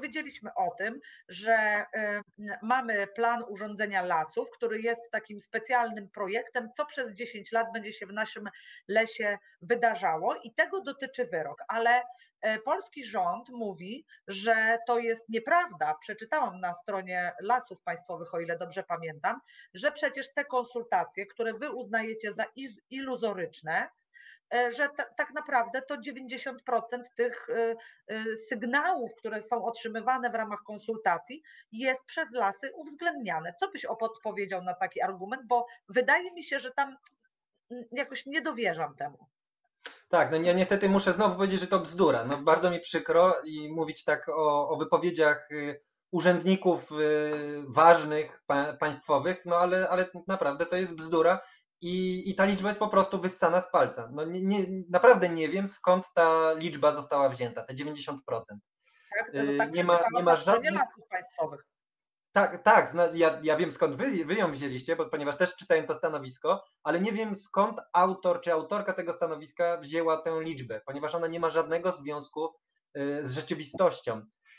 dowiedzieliśmy o tym, że mamy plan urządzenia lasów, który jest takim specjalnym projektem, co przez 10 lat będzie się w naszym lesie wydarzało i tego dotyczy wyrok, ale polski rząd mówi, że to jest nieprawda. Przeczytałam na stronie Lasów Państwowych, o ile dobrze pamiętam, że przecież te konsultacje, które wy uznajecie za iluzoryczne, że tak naprawdę to 90% tych sygnałów, które są otrzymywane w ramach konsultacji, jest przez lasy uwzględniane. Co byś odpowiedział na taki argument? Bo wydaje mi się, że tam jakoś nie dowierzam temu. Tak, no ja niestety muszę znowu powiedzieć, że to bzdura. No bardzo mi przykro i mówić tak o wypowiedziach urzędników ważnych, państwowych, no ale naprawdę to jest bzdura i ta liczba jest po prostu wyssana z palca. No naprawdę nie wiem, skąd ta liczba została wzięta, te 90%. Tak, no tak Nie ma na stronie żadnych... Lasów Państwowych. Tak, ja wiem, skąd wy ją wzięliście, ponieważ też czytałem to stanowisko, ale nie wiem, skąd autor czy autorka tego stanowiska wzięła tę liczbę, ponieważ ona nie ma żadnego związku z rzeczywistością.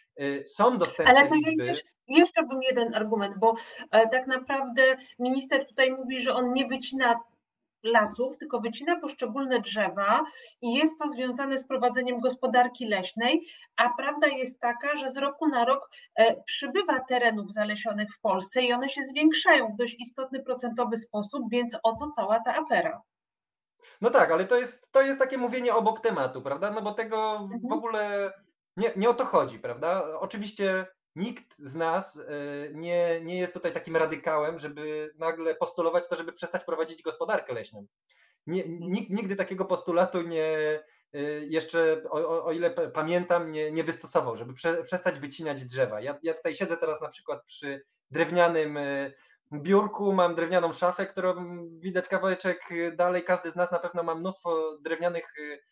Są dostępne Ale to liczby. jeszcze bym jeden argument, bo tak naprawdę minister tutaj mówi, że on nie wycina lasów, tylko wycina poszczególne drzewa i jest to związane z prowadzeniem gospodarki leśnej, a prawda jest taka, że z roku na rok przybywa terenów zalesionych w Polsce i one się zwiększają w dość istotny procentowy sposób, więc o co cała ta afera? No tak, ale to jest takie mówienie obok tematu, prawda? No bo tego w ogóle nie o to chodzi, prawda? Oczywiście nikt z nas nie jest tutaj takim radykałem, żeby nagle postulować to, żeby przestać prowadzić gospodarkę leśną. Nikt nigdy takiego postulatu jeszcze, o ile pamiętam, nie wystosował, żeby przestać wycinać drzewa. Ja tutaj siedzę teraz na przykład przy drewnianym biurku, mam drewnianą szafę, którą widać kawałeczek dalej. Każdy z nas na pewno ma mnóstwo drewnianych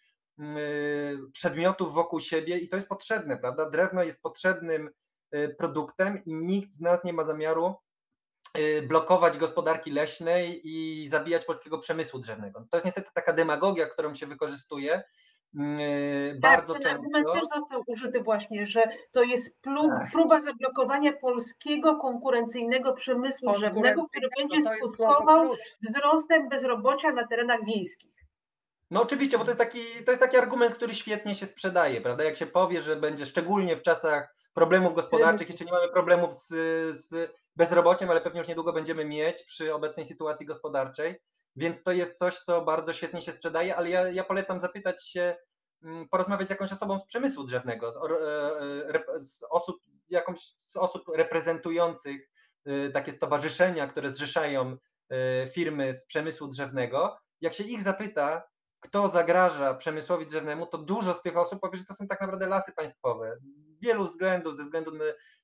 przedmiotów wokół siebie i to jest potrzebne, prawda? Drewno jest potrzebnym produktem i nikt z nas nie ma zamiaru blokować gospodarki leśnej i zabijać polskiego przemysłu drzewnego. To jest niestety taka demagogia, którą się wykorzystuje bardzo ten często. argument też został użyty właśnie, że to jest próba zablokowania polskiego konkurencyjnego przemysłu drzewnego, który będzie skutkował wzrostem bezrobocia na terenach wiejskich. No oczywiście, bo to jest taki argument, który świetnie się sprzedaje, prawda? Jak się powie, że będzie szczególnie w czasach problemów gospodarczych, jeszcze nie mamy problemów z bezrobociem, ale pewnie już niedługo będziemy mieć przy obecnej sytuacji gospodarczej, więc to jest coś, co bardzo świetnie się sprzedaje, ale ja polecam zapytać się, porozmawiać z jakąś osobą z przemysłu drzewnego, z osób reprezentujących takie stowarzyszenia, które zrzeszają firmy z przemysłu drzewnego. Jak się ich zapyta, kto zagraża przemysłowi drzewnemu, to dużo z tych osób powie, że to są tak naprawdę lasy państwowe. Z wielu względów, ze względu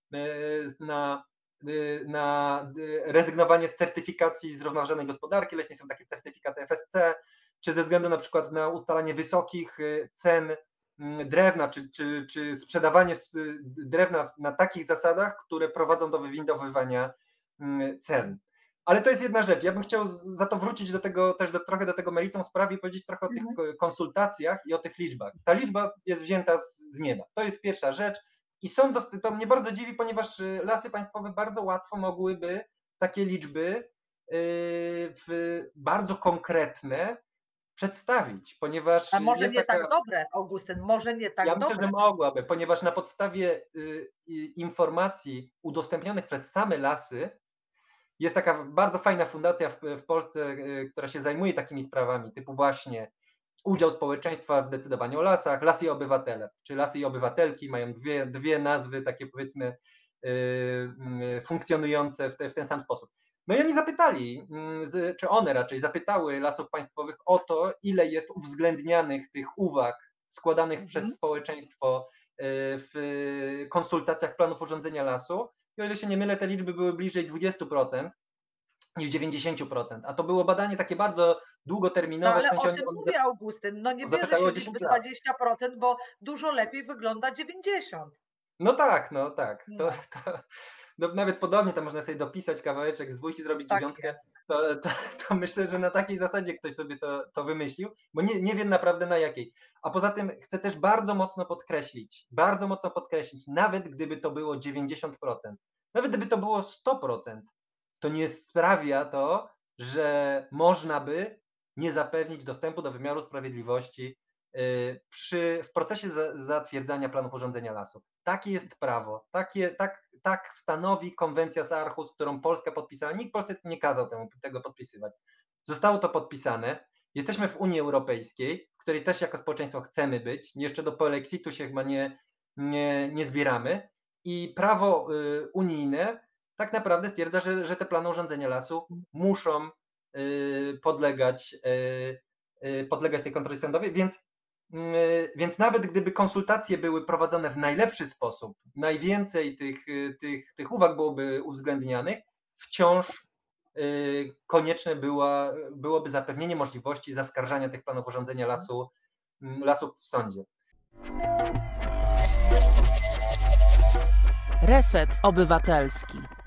na rezygnowanie z certyfikacji zrównoważonej gospodarki leśnej, są takie certyfikaty FSC, czy ze względu na przykład na ustalanie wysokich cen drewna, czy sprzedawanie drewna na takich zasadach, które prowadzą do wywindowywania cen. Ale to jest jedna rzecz. Ja bym chciał za to wrócić do tego, też trochę do tego meritum sprawy i powiedzieć trochę o tych konsultacjach i o tych liczbach. Ta liczba jest wzięta z nieba. To jest pierwsza rzecz. I to mnie bardzo dziwi, ponieważ lasy państwowe bardzo łatwo mogłyby takie liczby bardzo konkretne przedstawić, ponieważ a może nie tak dobre, Augustyn, może nie tak dobre. Ja myślę, że mogłaby, ponieważ na podstawie informacji udostępnionych przez same lasy jest taka bardzo fajna fundacja w Polsce, która się zajmuje takimi sprawami, typu właśnie udział społeczeństwa w decydowaniu o lasach, Lasy i Obywatele, czy Lasy i Obywatelki, mają dwie nazwy takie, powiedzmy, funkcjonujące w ten sam sposób. No i oni zapytali, czy one raczej zapytały Lasów Państwowych o to, ile jest uwzględnianych tych uwag składanych przez społeczeństwo w konsultacjach planów urządzenia lasu. I o ile się nie mylę, te liczby były bliżej 20% niż 90%, a to było badanie takie bardzo długoterminowe. No ale w sensie o tym mówię, Augustyn, no nie bierze się liczby 20%, bo dużo lepiej wygląda 90%. No tak. nawet podobnie, tam można sobie dopisać kawałeczek z dwójki, zrobić Tak dziewiątkę, to myślę, że na takiej zasadzie ktoś sobie to wymyślił, bo nie wiem naprawdę na jakiej. A poza tym chcę też bardzo mocno podkreślić, nawet gdyby to było 90%, nawet gdyby to było 100%, to nie sprawia to, że można by nie zapewnić dostępu do wymiaru sprawiedliwości w procesie zatwierdzania planów urządzenia lasów. Takie jest prawo, tak stanowi konwencja z Aarhus, którą Polska podpisała. Nikt Polsce nie kazał tego podpisywać. Zostało to podpisane. Jesteśmy w Unii Europejskiej, w której też jako społeczeństwo chcemy być. Jeszcze do polexitu się chyba nie zbieramy. I prawo unijne tak naprawdę stwierdza, że te plany urządzenia lasu muszą podlegać tej kontroli sądowej, więc nawet gdyby konsultacje były prowadzone w najlepszy sposób, najwięcej tych uwag byłoby uwzględnianych, wciąż konieczne byłoby zapewnienie możliwości zaskarżania tych planów urządzenia lasów w sądzie. Reset Obywatelski.